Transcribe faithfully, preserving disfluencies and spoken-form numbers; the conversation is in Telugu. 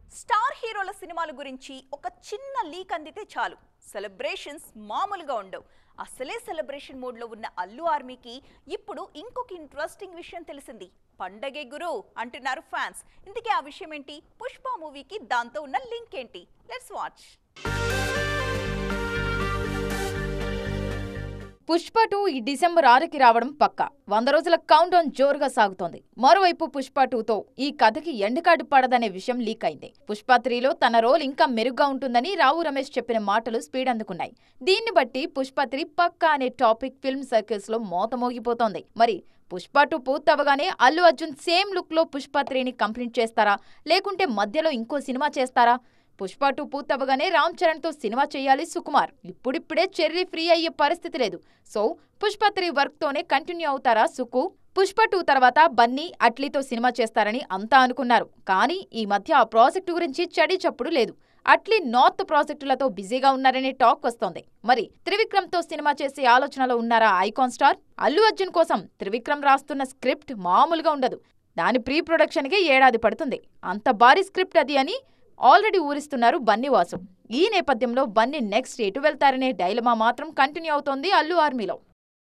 స్టార్ హీరోల సినిమాల గురించి ఒక చిన్న లీక్ అందితే చాలు సెలబ్రేషన్స్ మామూలుగా ఉండవు. అసలే సెలబ్రేషన్ మోడ్ లో ఉన్న అల్లు ఆర్మీకి ఇప్పుడు ఇంకొక ఇంట్రెస్టింగ్ విషయం తెలిసింది. పండగే గురు అంటున్నారు ఫ్యాన్స్. ఇంతకీ ఆ విషయం ఏంటి? పుష్ప మూవీకి దాంతో ఉన్న లింక్ ఏంటి? Let's watch. పుష్ప టూ ఈ డిసెంబర్ ఆరుకి రావడం పక్కా. వంద రోజుల కౌంట్ డౌన్ జోరుగా సాగుతోంది. మరోవైపు పుష్ప టూతో ఈ కథకి ఎండుకాడు పడదనే విషయం లీక్ అయింది. పుష్ప త్రీలో తన రోల్ ఇంకా మెరుగ్గా ఉంటుందని రావు రమేష్ చెప్పిన మాటలు స్పీడ్ అందుకున్నాయి. దీన్ని బట్టి పుష్ప త్రీ పక్కా అనే టాపిక్ ఫిల్మ్ సర్కిల్స్ లో మోతమోగిపోతోంది. మరి పుష్ప టూ పూర్తవగానే అల్లు అర్జున్ సేమ్ లుక్ లో పుష్ప త్రీని కంప్లీట్ చేస్తారా, లేకుంటే మధ్యలో ఇంకో సినిమా చేస్తారా? పుష్ప టూ పూర్తవగానే రామ్ చరణ్ తో సినిమా చేయాలి సుకుమార్. ఇప్పుడిప్పుడే చెర్రీ ఫ్రీ అయ్యే పరిస్థితి లేదు. సో పుష్ప త్రీ వర్క్ తోనే కంటిన్యూ అవుతారా సుకు? పుష్ప టూ తర్వాత బన్నీ, అట్లీతో సినిమా చేస్తారని అంతా అనుకున్నారు. కానీ ఈ మధ్య ఆ ప్రాజెక్టు గురించి చడి చప్పుడు లేదు. అట్లీ నార్త్ ప్రాజెక్టులతో బిజీగా ఉన్నారనే టాక్ వస్తోంది. మరి త్రివిక్రమ్ తో సినిమా చేసే ఆలోచనలో ఉన్నారా ఐకాన్ స్టార్? అల్లు అర్జున్ కోసం త్రివిక్రమ్ రాస్తున్న స్క్రిప్ట్ మామూలుగా ఉండదు. దాని ప్రీ ప్రొడక్షన్ కి ఏడాది పడుతుంది. అంత భారీ స్క్రిప్ట్ అది అని ఆల్రెడీ ఊరిస్తున్నారు బన్నీ వాసు. ఈ నేపథ్యంలో బన్నీ నెక్స్ట్ ఎటు వెళ్తారనే డైలమా మాత్రం కంటిన్యూ అవుతోంది అల్లు ఆర్మీలో.